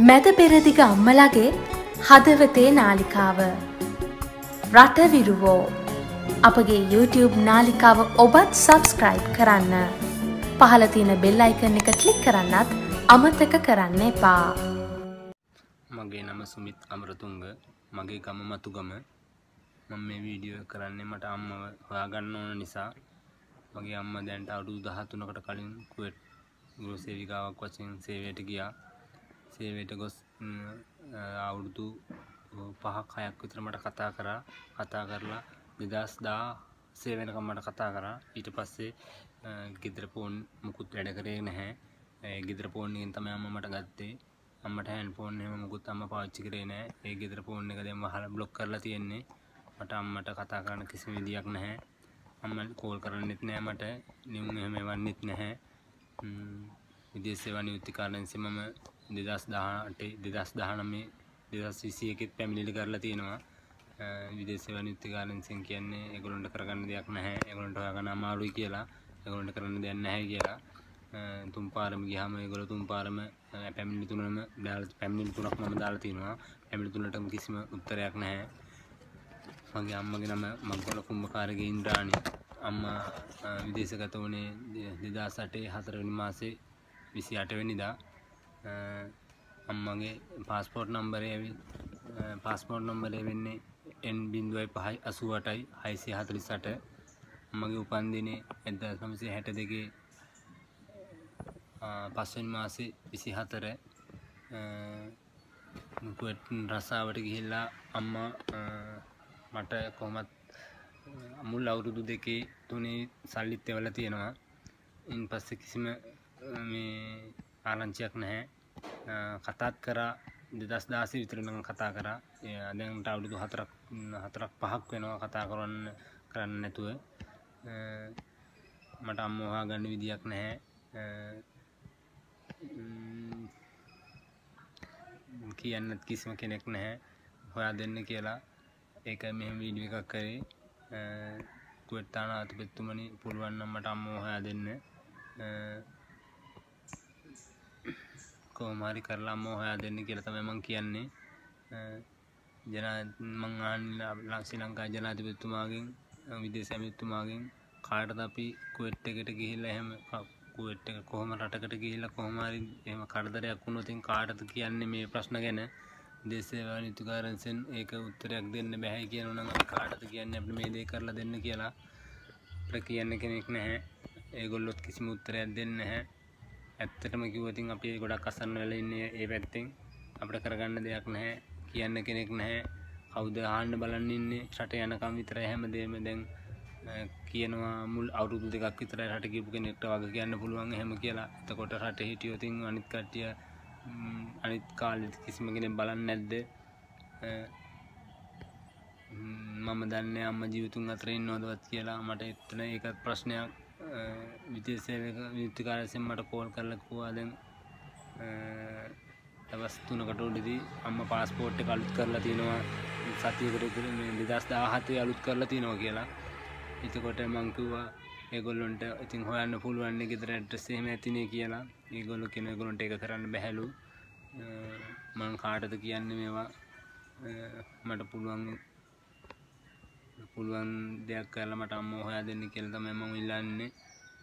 මැද පෙරදිග අම්මලාගේ හදවතේ නාලිකාව රටවිරුවෝ අපගේ YouTube නාලිකාව ඔබත් සබස්ක්‍රයිබ් කරන්න. පහළ තියෙන බෙල් අයිකන් එක ක්ලික් කරන්නත් අමතක කරන්න එපා. මගේ නම සුමිත් අමරතුංග. මගේ ගම මතුගම. මම මේ වීඩියෝ කරන්නේ මට අම්මව හොයාගන්න ඕන නිසා. මගේ අම්මා දැන්ට අවුරුදු 13කට කලින් කුවේට් ගෘහ සේවිකාවක් වශයෙන් සේවයට ගියා. සේවයට ගොස් අවුරුදු 5ක් 6ක් විතර මට කතා කරලා 2016 වෙනකම් මට කතා කරා. ඊට පස්සේ ගෙදර ෆෝන් මුකුත් වැඩ කරේ නැහැ. ඒ ගෙදර ෆෝන් එකෙන් තමයි අම්මා මට ගත්තේ. අම්මට හෑන්ඩ් ෆෝන් එහෙම මුකුත් අම්මා පාවිච්චි කරේ නැහැ. ඒ ගෙදර ෆෝන් එක දැන් වහලා බ්ලොක් කරලා තියෙන්නේ. මට අම්මට කතා කරන්න කිසිම විදියක් නැහැ. අම්මා කෝල් කරන්නෙත් නැහැ මට. නියුම් එහෙම එවන්නෙත් නැහැ. විදේශ සේවා නියුක්ති කාර්යාලයෙන් මම 2018 2019 2021 පැමිණිලි කරලා තියෙනවා. විදේශ සේවා නියුක්ති කාර්යාලයෙන් කියන්නේ ඒගොල්ලන්ට කරගන්න දෙයක් නැහැ. ඒගොල්ලන්ට හොයාගන්න අමාරුයි කියලා. ඒගොල්ලන්ට කරන්න දෙයක් නැහැ කියලා. තුන් පාරම ගියාම ඒගොල්ලෝ තුන් පාරම පැමිණිලි තුනම දාලා පැමිණිලි තුනක් මම දාලා තිනවා. පැමිණිලි තුනටම කිසිම උත්තරයක් නැහැ. මගේ අම්මගේ නම මග්ගල කුම්භකාරගේ ඉන්ද්‍රාණි. අම්මා විදේශගත වුණේ 2008 4 වෙනි මාසේ 28 වෙනිදා. අම්මගේ පාස්පෝර්ට් නම්බරේ වෙන්නේ N.588 648. අම්මගේ උපන්දිනේ 1962 5 වෙනි මාසේ 24 කුවේට් රස්සාවට ගිහිල්ලා අම්මා මට කොහොමත් මුල් අවුරුදු 2-3 සල්ලිත් එවලා තියෙනවා. ඉන් පස්සේ කිසිම මේ ආරංචියක් නැහැ. කතාත් කරා 2016 විතර නම් කතා කරා. දැන් අවුරුදු 4ක් 5ක් වෙනවා කතා කරන්න නැතුව. මට අම්මව හොයාගන්න විදියක් නැහැ. කියන්නත් කිසිම කෙනෙක් නැහැ හොයා දෙන්න කියලා. ඒක මෙහෙම වීඩියෝ එකක් කරේ. කුවේට් තානාපතිතුමනි පුළුවන් නම් මට අම්මව හොයා දෙන්න. කොහොම හරි කරලා අම්මව හොයා දෙන්න කියලා තමයි මම කියන්නේ. මං අහන්නේ ශ්‍රී ලංකා ජනාධිපතිතුමාගෙන් විදේශ ඇමතිතුමාගෙන් කාටද අපි කුවේට් එකට ගිහිල්ලා එහෙම කුවේට් එක කොහොම රටකට ගිහිල්ලා කොහොම හරි එහෙම කරදරයක් වුණොත් කාටද කියන්නේ මේ ප්‍රශ්න ගැන. විදේශ සේවා නියුක්ති කාර්යාලයෙන් ඒක උත්තරයක් දෙන්න බෑ කියනවා නම් අපි කාටද කියන්නේ අපිට මේ දේ කරලා දෙන්න කියලා. අපිට කියන්න කෙනෙක් නැහැ. ඒගොල්ලොත් කිසිම උත්තරයක් දෙන්නේ නැහැ. ඇත්තටම කිව්වොත් අපි ගොඩක් අසන්න වෙලා ඉන්නේ ඒ පැත්තෙන්. අපිට කරගන්න දෙයක් නැහැ. කියන්න කෙනෙක් නැහැ. කවුද අහන්න බලන්න ඉන්නේ. රට යනකම් විතරයි හැමදේම දැන් කියනවා මුල් අවුරුදු 2ක් විතර රට ගිහපු කෙනෙක්ට වගේ කියන්න පුළුවන් එහෙම කියලා. එතකොට රටේ හිටියොත් අනිත් කට්ටිය අනිත් කාලෙත් කිසිම කෙනෙක් බලන්නේ නැද්ද? මම දන්නේ අම්මා ජීවිතුන් අතර ඉන්නවදවත් කියලා. මට එතන ඒකත් ප්‍රශ්නයක්. විදේශ සේවක නියුක්ති කාර්යාලයෙන් මට කෝල් කරලා කිව්වා දැන් දවස් 3කට උඩදී අම්මා පාස්පෝර්ට් එක අලුත් කරලා තිනවා. සතියකට විතර මේ 2017 අලුත් කරලා තිනවා කියලා. එතකොට මං කිව්වා ඒගොල්ලන්ට ඉතින් හොයන්න පුළුවන් නේ ගෙදර ඇඩ්‍රස් එහෙම ඇතිනේ කියලා. ඒගොල්ලෝ කියන ඒගොල්ලන්ට ඒක කරන්න බැහැලු. මං කාටද කියන්නේ මේවා මට පුළුවන් දෙයක් කරලා මට අම්මව හොයා දෙන්න කියලා තමයි මම ඉල්ලන්නේ.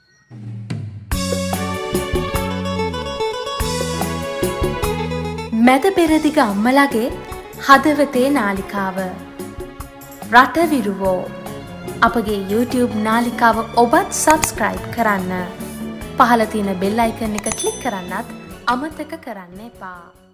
මැද පෙරදිග අම්මලාගේ හදවතේ නාලිකාව රටවිරුවෝ අපගේ YouTube නාලිකාව ඔබත් සබස්ක්‍රයිබ් කරන්න. පහළ තියෙන බෙල් අයිකන් එක ක්ලික් කරන්නත් අමතක කරන්න එපා.